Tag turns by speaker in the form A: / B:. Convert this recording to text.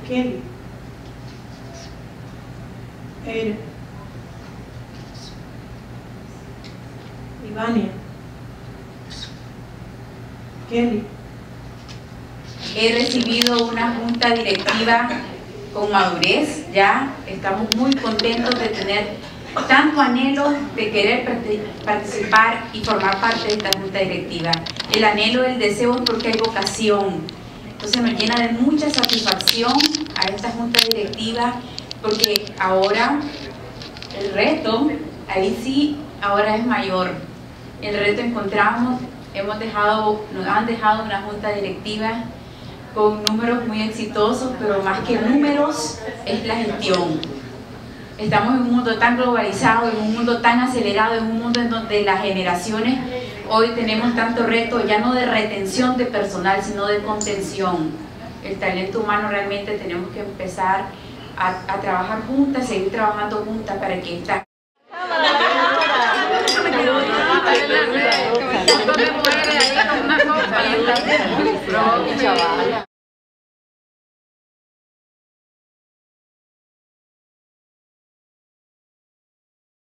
A: Kelly, Eire, Ivania, Kelly.
B: He recibido una junta directiva con madurez, ya estamos muy contentos de tener tanto anhelo de querer participar y formar parte de esta junta directiva. El anhelo, el deseo es porque hay vocación. Entonces nos llena de mucha satisfacción a esta junta directiva, porque ahora el reto, ahí sí, ahora es mayor. El reto encontramos, nos han dejado una junta directiva con números muy exitosos, pero más que números es la gestión. Estamos en un mundo tan globalizado, en un mundo tan acelerado, en un mundo en donde las generaciones hoy tenemos tanto reto, ya no de retención de personal, sino de contención. El talento humano realmente tenemos que empezar a trabajar juntas, seguir trabajando juntas para que esta